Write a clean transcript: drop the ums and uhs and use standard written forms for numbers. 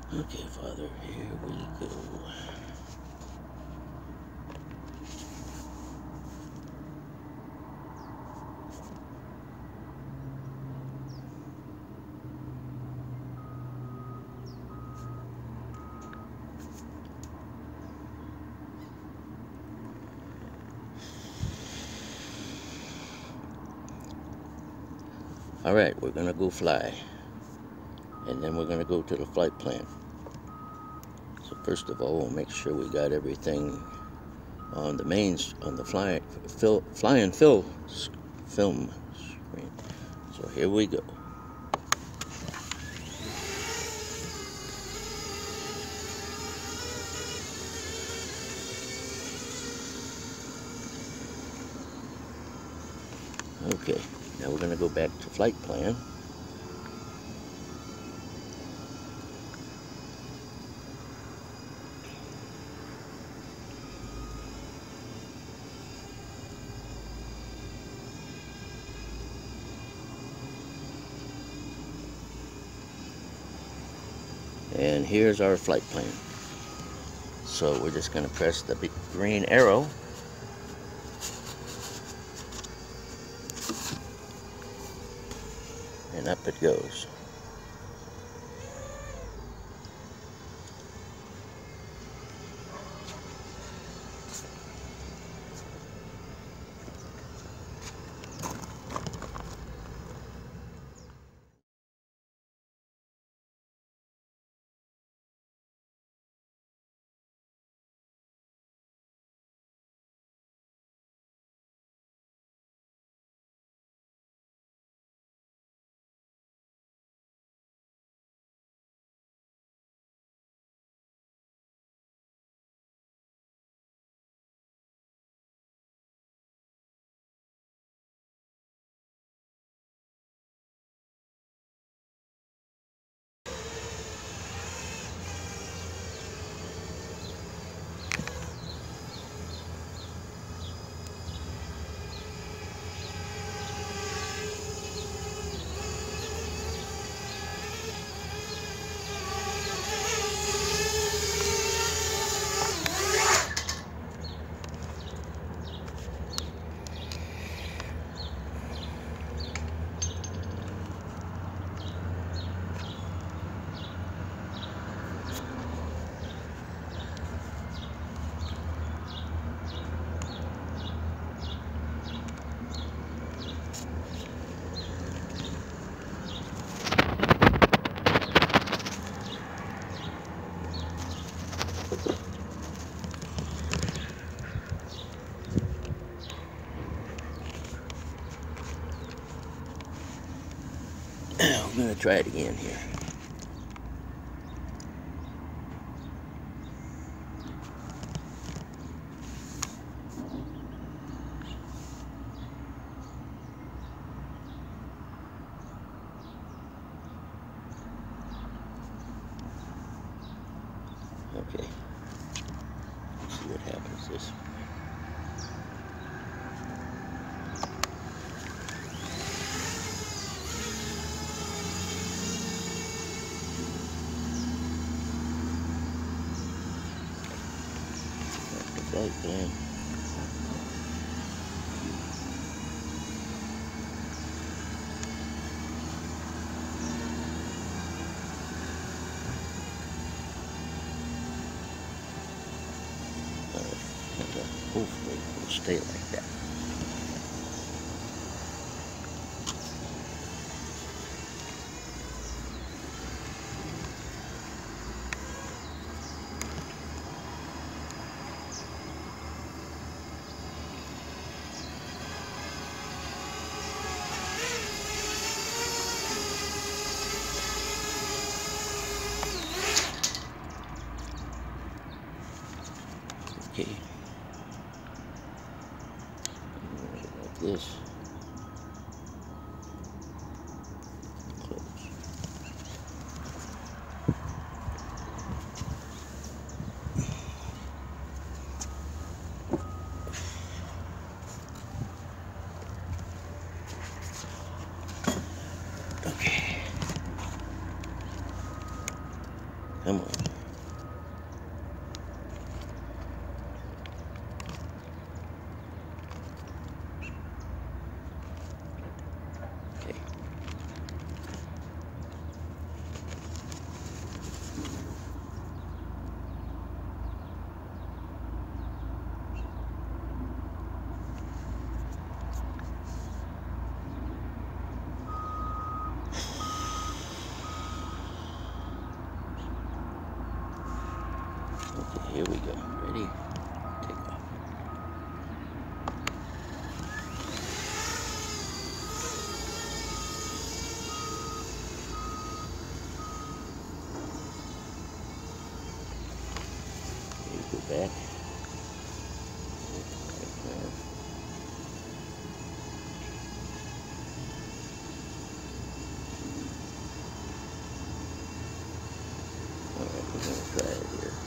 Okay, Father, here we go. Alright, we're gonna go fly. And then we're gonna go to the flight plan. So first of all, we'll make sure we got everything on the mains, on the fly and fill film screen. So here we go. Okay, now we're going to go back to flight plan. And here's our flight plan. So we're just going to press the big green arrow. And up it goes. I'm going to try it again here. Okay. Let's see what happens this way. Flight plan. Hopefully it will stay like that. Okay. Like this. Close. Okay. Come on. Okay. Okay, here we go. Ready? Take off. Here, go back. Right there. Alright, we're gonna try it here.